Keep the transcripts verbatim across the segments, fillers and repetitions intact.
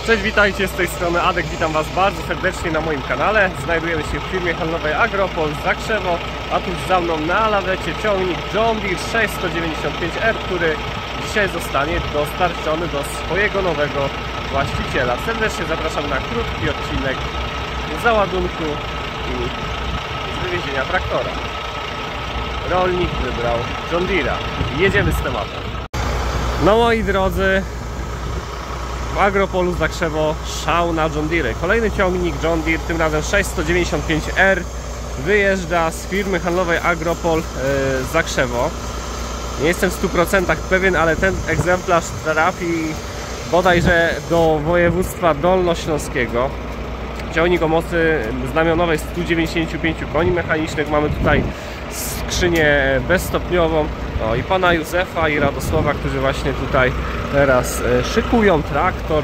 Cześć, witajcie, z tej strony Adek, witam Was bardzo serdecznie na moim kanale. Znajdujemy się w firmie handlowej Agropol z Zakrzewo, a tuż za mną na lawecie ciągnik John Deere sześćset dziewięćdziesiąt pięć R, który dzisiaj zostanie dostarczony do swojego nowego właściciela. Serdecznie zapraszam na krótki odcinek załadunku i z wywiezienia traktora. Rolnik wybrał John Deere'a. Jedziemy z tematem. No moi drodzy, w Agropolu Zakrzewo szał na John Deere. Kolejny ciągnik John Deere, tym razem sześćset dziewięćdziesiąt pięć R, wyjeżdża z firmy handlowej Agropol z Zakrzewo. Nie jestem w stu procentach pewien, ale ten egzemplarz trafi bodajże do województwa dolnośląskiego. Ciągnik o mocy znamionowej stu dziewięćdziesięciu pięciu koni mechanicznych. Mamy tutaj skrzynię bezstopniową. No i pana Józefa i Radosława, którzy właśnie tutaj teraz szykują traktor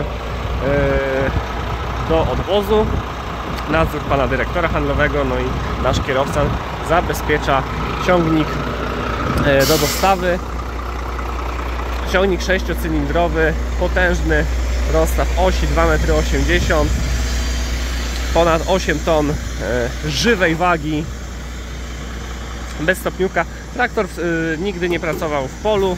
do odwozu. Nadzór pana dyrektora handlowego, no i nasz kierowca zabezpiecza ciągnik do dostawy. Ciągnik sześciocylindrowy, potężny rozstaw osi, dwa metry osiemdziesiąt, ponad osiem ton żywej wagi, bez stopniówka. Traktor y, nigdy nie pracował w polu,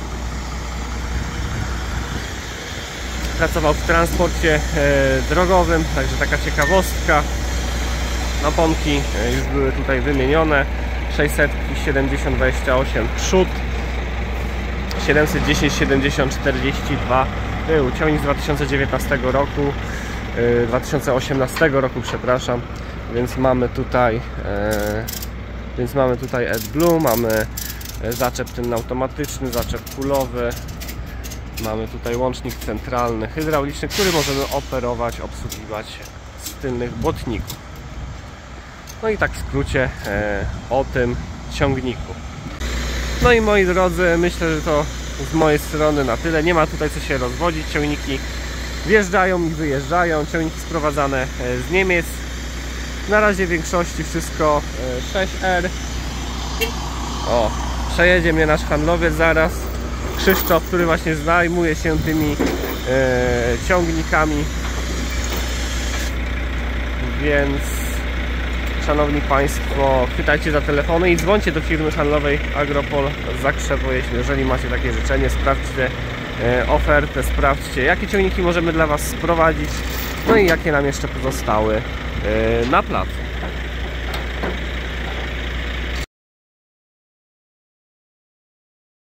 pracował w transporcie y, drogowym, także taka ciekawostka. Naponki y, już były tutaj wymienione, sześćset siedemdziesiąt dwadzieścia osiem przód, siedemset dziesięć siedemdziesiąt czterdzieści dwa tył. Ciągnik z dwa tysiące dziewiętnastego roku, y, dwa tysiące osiemnastego roku, przepraszam, więc mamy tutaj y, Więc mamy tutaj AdBlue, mamy zaczep ten automatyczny, zaczep kulowy, mamy tutaj łącznik centralny, hydrauliczny, który możemy operować, obsługiwać z tylnych błotników. No i tak w skrócie e, o tym ciągniku. No i moi drodzy, myślę, że to z mojej strony na tyle. Nie ma tutaj co się rozwodzić, ciągniki wjeżdżają i wyjeżdżają, ciągniki sprowadzane z Niemiec. Na razie w większości wszystko sześć R. O, przejedzie mnie nasz handlowiec zaraz, Krzysztof, który właśnie zajmuje się tymi e, ciągnikami. Więc szanowni Państwo, chwytajcie za telefony i dzwońcie do firmy handlowej Agropol Zakrzewo, jeżeli macie takie życzenie. Sprawdźcie e, ofertę, sprawdźcie, jakie ciągniki możemy dla Was sprowadzić, no i jakie nam jeszcze pozostały na placu.